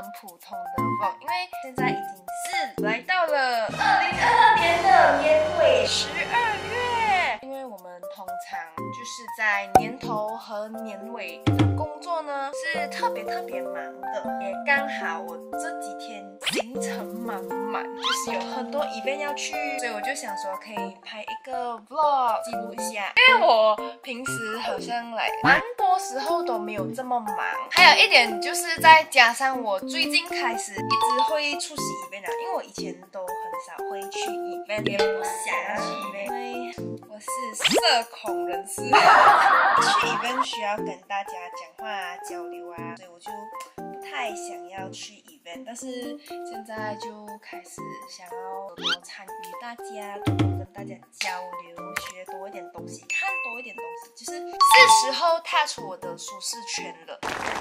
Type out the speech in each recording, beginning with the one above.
很普通的 vlog， 因为现在已经是来到了2022年的年尾12月。因为我们通常就是在年头和年尾的工作呢是特别忙的，也刚好我这几天行程满满，就是有很多 event 要去，所以我就想说可以拍一个 vlog 记录一下。因为我平时好像蛮多时候都没有这么忙，还有一点就是再加上我最近开始一直会出席 event 因为我以前都很少会去 event， 也不想要去 event， 因为我是社恐人士，去 event 需要跟大家讲话啊、交流啊，所以我就不太想要去 event， 但是现在就开始想要多多参与大家，多多跟大家交流，学多一点东西，看多一点东西，就是是时候踏出我的舒适圈了。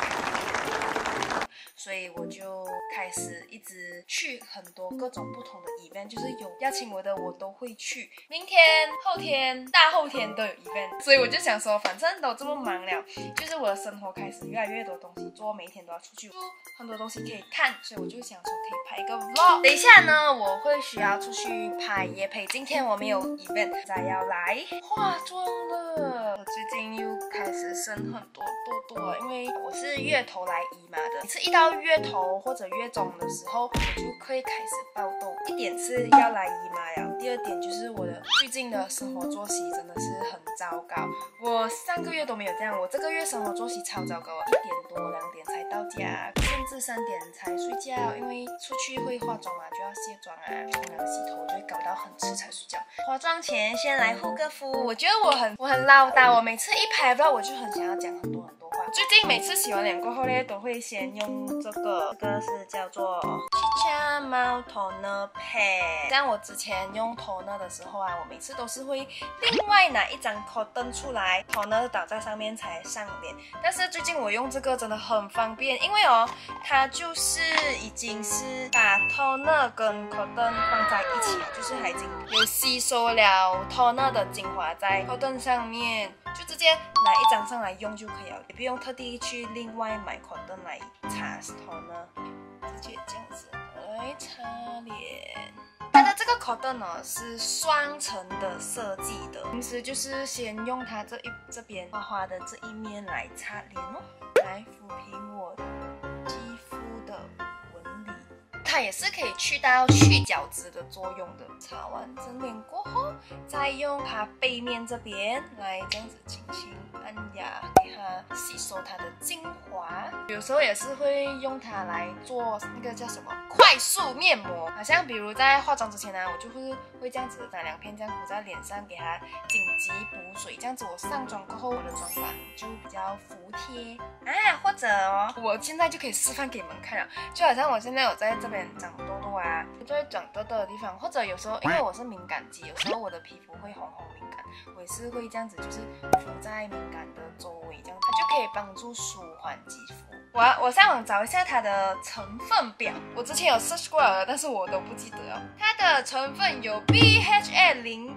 所以我就开始一直去很多各种不同的 event， 就是有邀请我的我都会去，明天、后天、大后天都有 event， 所以我就想说反正都这么忙了，就是我的生活开始越来越多东西做，每一天都要出去，很多东西可以看，所以我就想说可以拍一个 vlog。 等一下呢我会需要出去拍业配，今天我没有 event， 再要来化妆了。我最近又开始生很多痘痘了，因为我是月头来姨妈的，每次一到月头或者月中的时候，我就会开始爆痘。一点是要来姨妈了，第二点就是我的最近的生活作息真的是很糟糕。我上个月都没有这样，我这个月生活作息超糟糕，1点多2点才到家，甚至3点才睡觉，因为出去会化妆嘛，就要卸妆啊、冲凉、洗头，就会搞到很迟才睡觉。化妆前先来护个肤，我觉得我很唠叨，我每次一拍 vlog 我就很想要讲很多话。最近每次洗完脸过后呢，都会先用这个是叫做 Chicha Mouth Toner Pad。像我之前用 toner 的时候啊，我每次都是会另外拿一张 cotton 出来 ，toner 倒在上面才上脸。但是最近我用这个真的很方便，因为它就是已经是把 toner 跟 cotton 放在一起了，就是它已经有吸收了 toner 的精华在 cotton 上面。就直接拿一张上来用就可以了，也不用特地去另外买 cotton 来擦头呢，直接这样子来擦脸。它的这个 cotton 呢是双层的设计的，平时就是先用它这边花花的这一面来擦脸来抚平我的肌肤的纹理。它也是可以去到去角质的作用的。擦完整脸过后，再用它背面这边来这样子轻轻按压，给它吸收它的精华。有时候也是会用它来做那个叫什么快速面膜，好像比如在化妆之前呢，我就会这样子拿2片这样敷在脸上，给它紧急补水，这样子我上妆过后我的妆感就比较服帖啊。或者我现在就可以示范给你们看了，就好像我现在有在这边长痘痘啊，就会长痘痘的地方，或者有时候因为我是敏感肌，有时候我的皮肤会红敏感，我也是会这样子，就是敷在敏感的周围，这样它就可以帮助舒缓肌肤。我上网找一下它的成分表，我之前有 search 过了，但是我都不记得了。它的成分有 BHA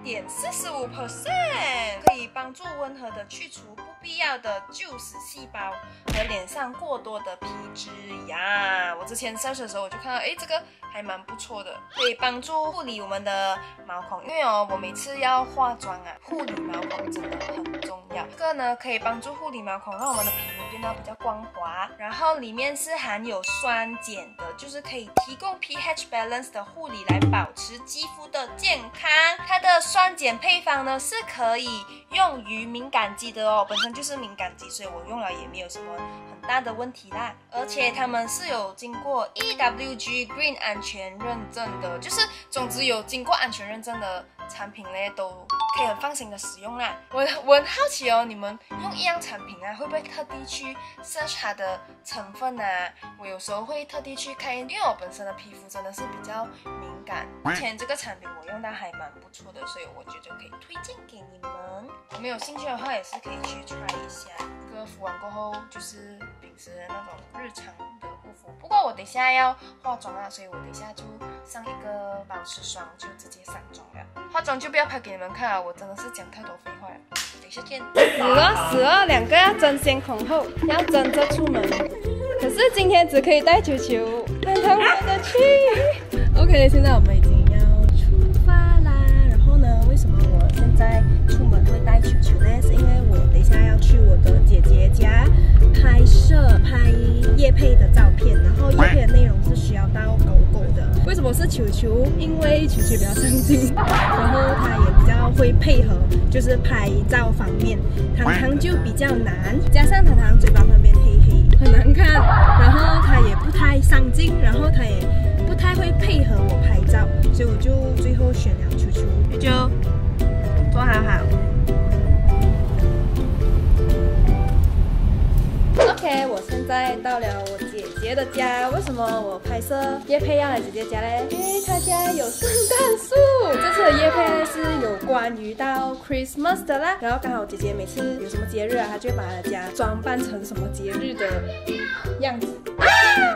0.45%， 可以帮助温和的去除不必要的旧死细胞和脸上过多的皮脂呀。我之前 search 的时候我就看到，这个还蛮不错的，可以帮助护理我们的毛孔，因为我每次要化妆啊，护理毛孔真的很重要。这个呢可以帮助护理毛孔，让我们的皮肤变得比较光滑，然后里面是含有酸碱的，就是可以提供 pH balance 的护理，来保持肌肤的健康。它的酸碱配方呢是可以用于敏感肌的本身就是敏感肌，所以我用了也没有什么很大的问题啦。而且它们是有经过 EWG Green 安全认证的，就是总之有经过安全认证的产品呢都可以很放心的使用啦。我很好奇你们用一样产品啊，会不会特地去 search 它的成分啊？我有时候会特地去看，因为我本身的皮肤真的是比较敏感。之前这个产品我用到还蛮不错的，所以我觉得可以推荐给你们。我们有兴趣的话也是可以去 try 一下。这个敷完过后就是平时的那种日常的护肤。不过我等一下要化妆啊，所以我等一下就上一个保湿霜就直接上妆了。化妆就不要拍给你们看了，我真的是讲太多废话了。等一下见。死了，2个要争先恐后，要争着出门。 可是今天只可以带球球，让他玩得去。OK， 现在我们已经要出发啦。然后呢，为什么我现在出门会带球球呢？是因为我等一下要去我的姐姐家拍业配的照片，然后业配的内容是需要到狗狗的。为什么是球球？因为球球比较上进，然后他也比较会配合，就是拍照方面，糖糖就比较难，加上糖糖嘴巴旁边黑黑，很难看，然后他也不太上进，然后他也不太会配合我拍照，所以我就最后选了球球。球球，坐好好。OK， 我现在到了我姐姐的家。为什么我拍摄业配要来姐姐家嘞？因为她家有圣诞树。这次的业配是有关于到 Christmas 的啦。然后刚好姐姐每次有什么节日啊，她就会把她的家装扮成什么节日的样子。啊！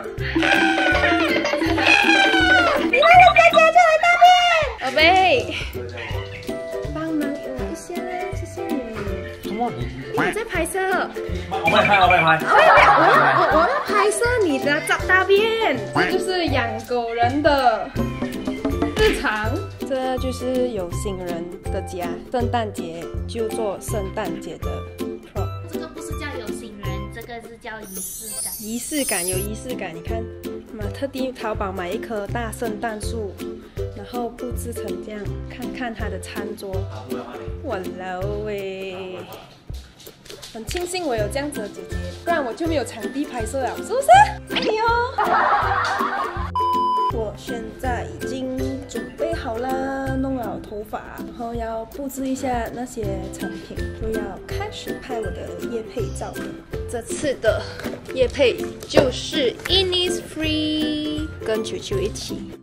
你来人家家就来大便，宝贝，帮忙给我一下，谢谢你。 什么？ 我在拍摄。 我帮你拍，我帮你拍。 我要拍摄你的大便，这就是养狗人的日常。这就是有心人的家，圣诞节就做圣诞节的 prop。 这个不是叫有心人，这个是叫仪式感。 仪式感有仪式感，你看，特地淘宝买一棵大圣诞树，然后布置成这样，看看它的餐桌。哇啦喂！很庆幸我有这样子的姐姐，不然我就没有场地拍摄了，是不是？哎呦！我现在已经准备好了，弄好头发，然后要布置一下那些产品，就要开始拍我的业配照了。这次的业配就是 Innisfree， 跟球球一起。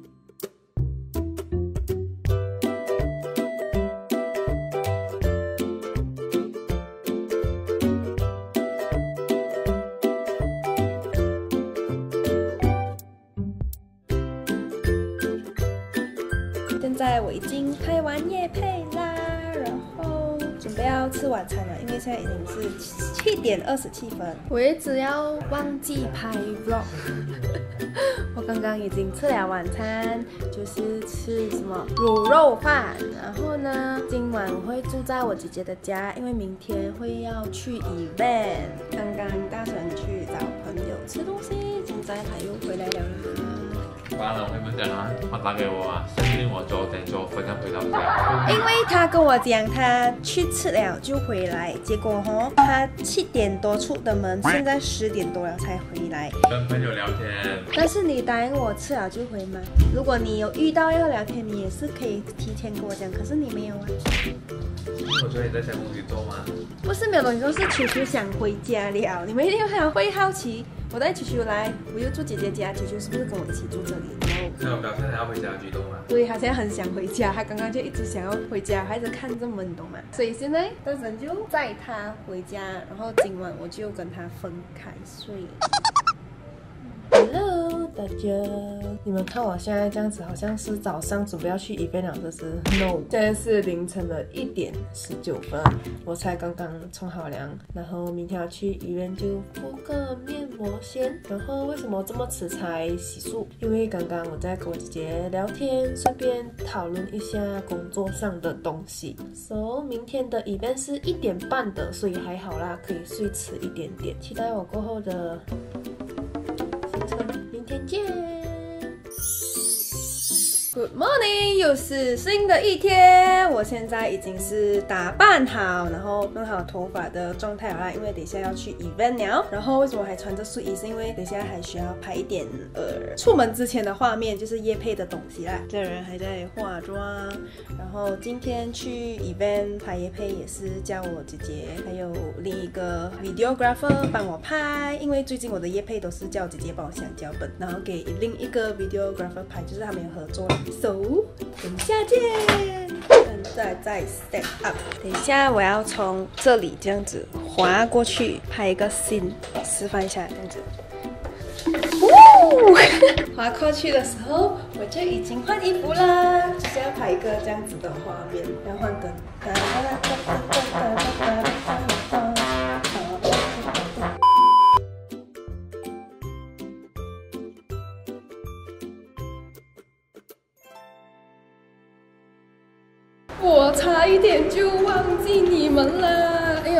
现在我已经拍完业配啦，然后准备要吃晚餐了，因为现在已经是7点27分。我一直要忘记拍 vlog 我刚刚已经吃了晚餐，就是吃什么卤肉饭。然后呢，今晚我会住在我姐姐的家，因为明天会要去 event。刚刚大神去找朋友吃东西，现在他又回来了。 完了，我跟你们讲啊，他打给我啊，相信我9点9分要回到家。 因为他跟我讲他去吃了就回来，结果他7点多出的门，现在10点多了才回来。 跟朋友聊天。 但是你答应我吃了就回吗？如果你有遇到要聊天，你也是可以提前跟我讲，可是你没有啊。 我觉得你在想东西做吗？ 不是没有东西做，是球球想回家了。你们一定会好奇，我带球球来，我又住姐姐家，球球是不是跟我一起住这里？ 那我表现还要回家的举动吗？ 对，他现在很想回家，他刚刚就一直想要回家，还在看着门，你懂吗？所以现在大神就载他回家，然后今晚我就跟他分开睡。Hello， 大家，你们看我现在这样子，好像是早上准备要去 event 了，这是 No， 现在是凌晨的1点19分，我才刚刚冲好凉，然后明天要去 event 就敷个面膜先。然后为什么这么迟才洗漱？因为刚刚我在跟我姐姐聊天，顺便讨论一下工作上的东西。So 明天的 event 是1点半的，所以还好啦，可以睡迟一点点。期待我过后的明天见。Good morning， 又是新的一天。我现在已经是打扮好，然后弄好头发的状态了啦，因为等一下要去 event 了。然后为什么还穿着睡衣？是因为等一下还需要拍一点出门之前的画面，就是业配的东西啦。这人还在化妆，然后今天去 event 拍业配也是叫我姐姐还有另一个 videographer 帮我拍，因为最近我的业配都是叫姐姐帮我想脚本，然后给另一个 videographer 拍，就是他们有合作。So， 等一下见。现在在 step up， 等一下我要从这里这样子滑过去拍一个 scene， 示范一下这样子。滑过去的时候，我就已经换衣服啦，就是要拍一个这样子的画面，要换灯。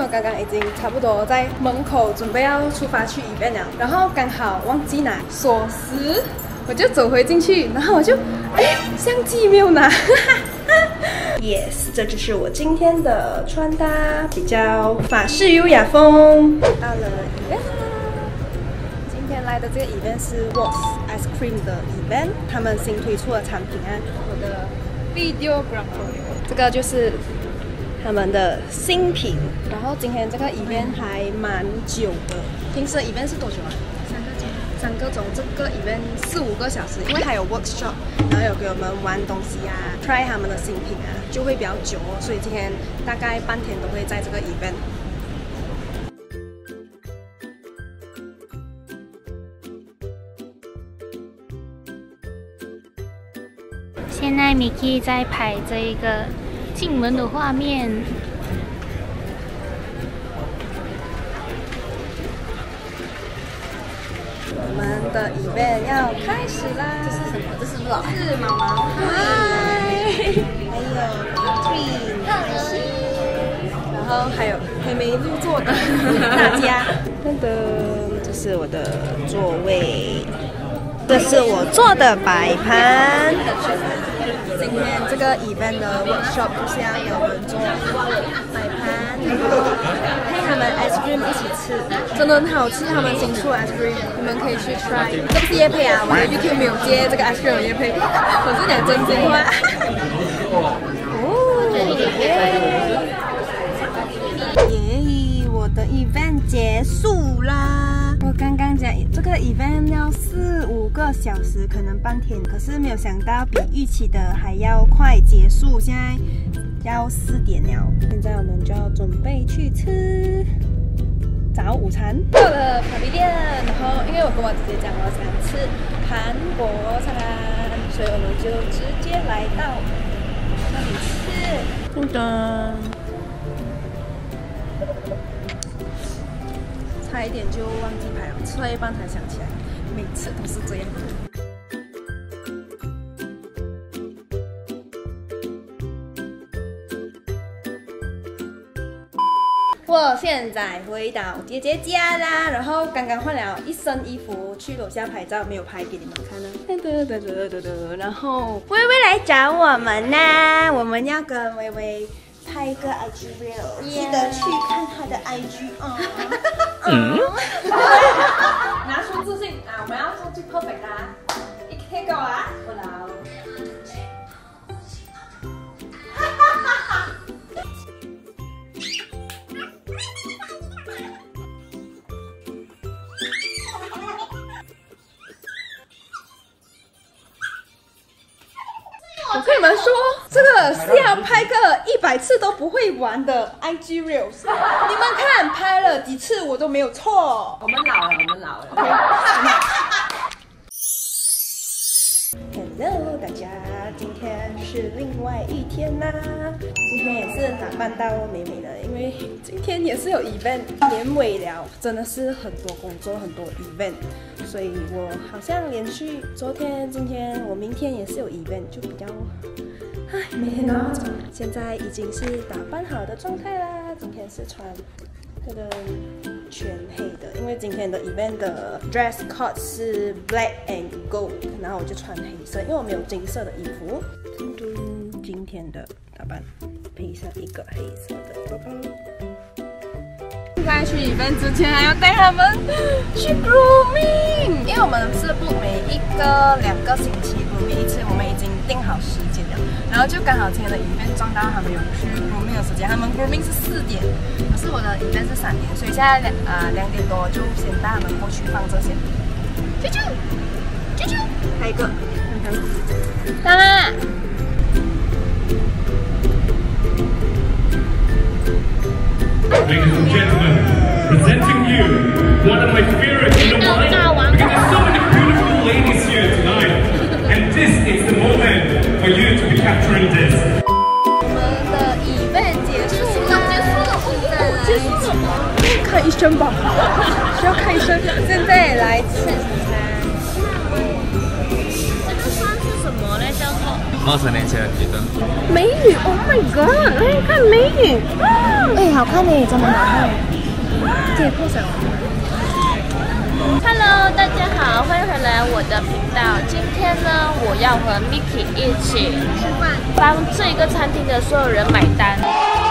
刚刚已经差不多在门口准备要出发去 event 了，然后刚好忘记拿锁匙，我就走回进去，然后我就相机没有拿。Yes， 这就是我今天的穿搭，比较法式优雅风。到了 event， 今天来的这个 event 是 Walks Ice Cream 的 event， 他们新推出的产品啊，我的 videographer， 这个就是他们的新品。然后今天这个 event 还蛮久的，平时的 event 是多久啊？3个钟，这个 event 4-5个小时，因为还有 workshop， 然后有给我们玩东西啊 ，try 他们的新品啊，就会比较久哦。所以今天大概半天都会在这个 event。 现在 Miki 在拍这一个进门的画面。 我们的 event 要开始啦！这是什么？这是什么？是毛毛，嗨，还有 Twin， 然后还有还没入座的大家。噔噔，这是我的座位，这是我做的摆盘。今天这个 event 的 workshop 就是要给我们做摆盘，然后配他们 ice cream 一起吃，真的很好吃。他们新出的 ice cream， 你们可以去 try。这不是业配啊，我的 YouTube 没有接这个 ice cream 的业配，我是讲真心话。耶！我的 event 结束啦。我刚刚讲这个 event 要4-5个小时，可能半天，可是没有想到比预期的还要快结束。现在要4点了，现在我们就要准备去吃早午餐。到了咖啡店，然后因为我跟我姐姐讲我想吃韩国餐，所以我们就直接来到那里吃。噔噔。差一点就忘记拍了，吃了一半才想起来，每次都是这样。我现在回到姐姐家啦，然后刚刚换了一身衣服去楼下拍照，没有拍给你们看呢。然后微微来找我们啦，我们要跟微微拍一个 IG reel， 记得去看他的 IG 哦。拿出自信啊！我们要做最 perfect 啊！一天够啊！好啦。我跟你们说，这个是要拍个100次都不会完的 IG reels。你们看，拍了几次我都没有错。我们老了，我们老了。Hello， 大家，今天是另外一天啦。今天也是打扮到美美的，因为今天也是有 event， 年尾了，真的是很多工作，很多 event， 所以我好像连续昨天、今天，我明天也是有 event， 就比较，每天都要穿。现在已经是打扮好的状态啦。今天是穿这个全黑的，因为今天的 event 的 dress code 是 black and gold， 然后我就穿黑色，因为我没有金色的衣服。今天的打扮配上一个黑色的包包。在去 event 之前还要带他们去 grooming， 因为我们是不每一个2个星期 grooming 一次，我们已经定好时间了，然后就刚好今天的 event 撞到他们有去 grooming 的时间，他们 grooming 是4点，可是我的 event 是3点，所以现在2点多就先带他们过去放这些。啾啾啾啾，还有一个，看看，当然。 Ladies and gentlemen, presenting you one of my favorites in the world, because there's so many beautiful ladies here tonight, and this is the moment for you to be capturing this. 我们的 event 结束了，结束了，看医生吧，需要看医生。现在来吃午餐。 这个算是什么呢？叫做 20年前的女的。 美女 ，Oh my god！ 来看美女，哎，好看呢，真的好看。可以破晓。 Hello， 大家好，欢迎回来我的频道。今天呢，我要和 Miki 一起吃饭，帮这个餐厅的所有人买单。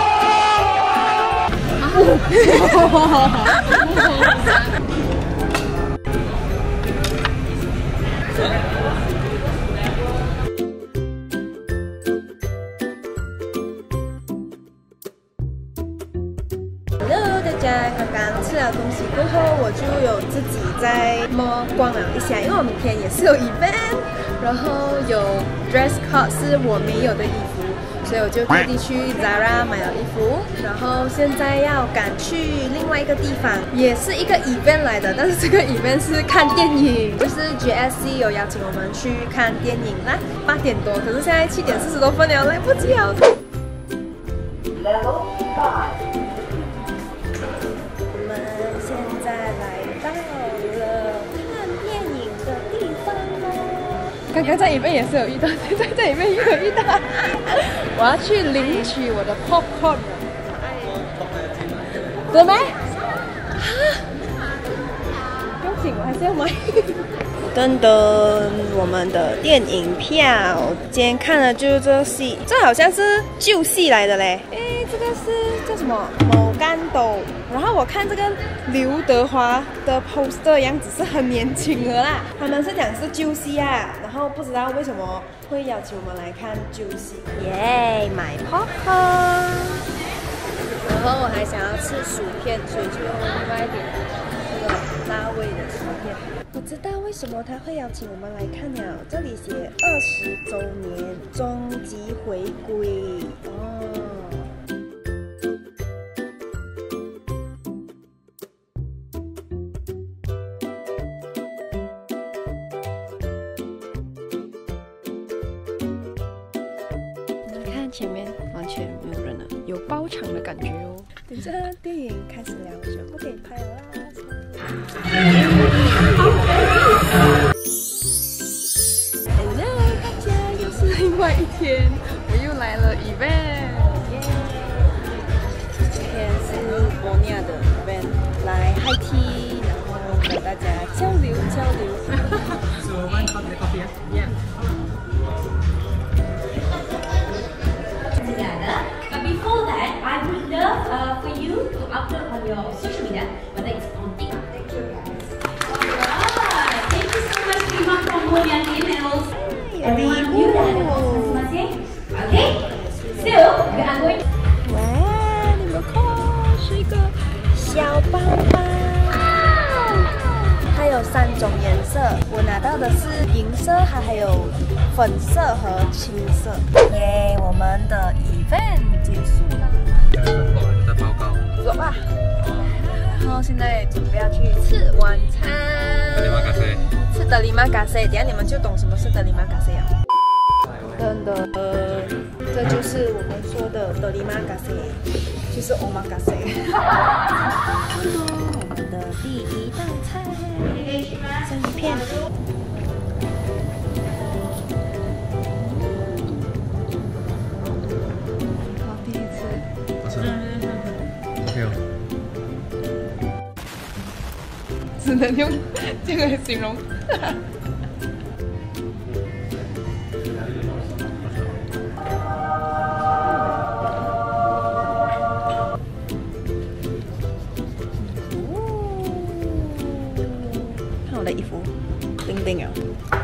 Hello， 大家刚刚吃了东西过后，我就有自己在逛了一下，因为我明天也是有 event， 然后有 dress code 是我没有的衣服，所以我就特地去 Zara 买了衣服，然后现在要赶去另外一个地方，也是一个 event 来的，但是这个 event 是看电影，就是 GSC 有邀请我们去看电影啦，8点多，可是现在7点40多分了，来不及了。现在来到了看电影的地方了。刚刚在里面也是有遇到，现在在里面也有遇到。我要去领取我的 popcorn。对没？不用紧，我还是要买。噔噔，我们的电影票，今天看的就是这个戏，这好像是旧戏来的嘞。哎，这个是叫什么？某干斗。然后我看这个刘德华的 poster 样子是很年轻的啦，他们是讲是旧戏啊，然后不知道为什么会邀请我们来看旧戏。耶，买 popcorn。然后我还想要吃薯片，所以就用另外一点这个辣味的薯片。我知道为什么他会邀请我们来看了，这里写20周年终极回归哦。你看前面完全没有人了，有包场的感觉哦。等着电影开始了，就不可以拍了啦。Hello， 大家又是另外一天，我又来了 event， 今天是博尼亚的 event， 来 high tea， 然后跟大家交流。So one cup of coffee, yeah. But before that, I would love for you to upload on your social media, whether it's on TikTok. Thank you guys. Alright, thank you so much, Rima from Moyan Team and also everyone here that ada masing-masing. Okay, so we are going. 哇，你们看，是一个小包包，它有3种颜色，我拿到的是银色，还有粉色和青色。耶，我们的 event 结束了。 在报告。 走吧。然后现在准备要去吃晚餐。吃德里玛咖啡，等下你们就懂什么是德里玛咖啡了。真的，这就是我们说的德里玛咖啡，就是 omakase。我们的第1道菜，生鱼片。我第一次。 没有。 只能用这个来形容。看我的衣服，冰冰啊！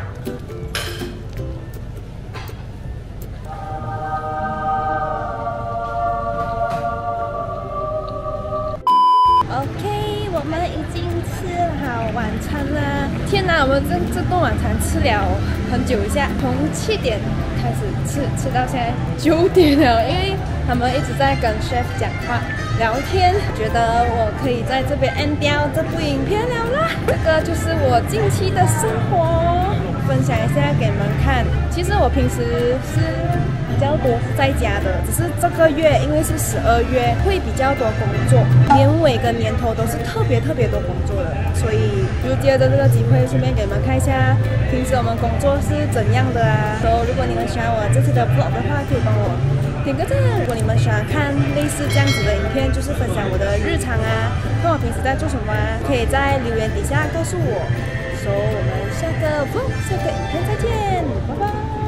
OK， 我们已经吃好晚餐啦！天哪，我们这顿晚餐吃了很久一下，从7点开始吃到现在9点了，因为他们一直在跟 chef 讲话聊天，觉得我可以在这边 end 掉这部影片了啦。这个就是我近期的生活。 分享一下给你们看。其实我平时是比较多在家的，只是这个月因为是12月，会比较多工作，年尾跟年头都是特别多工作的，所以就借着这个机会，顺便给你们看一下平时我们工作是怎样的啊。如果你们喜欢我这次的 vlog 的话，可以帮我点个赞。如果你们喜欢看类似这样子的影片，就是分享我的日常啊，看我平时在做什么啊，可以在留言底下告诉我。我们下个 vlog 下个影片再见，拜拜。